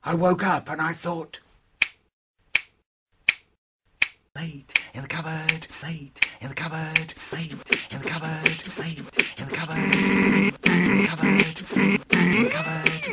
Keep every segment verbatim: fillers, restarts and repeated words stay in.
I woke up and I thought, late in the cupboard, late in the cupboard, late in the cupboard, late in the cupboard, cupboard, cupboard, cupboard,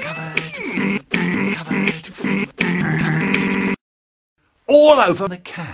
all over the cat.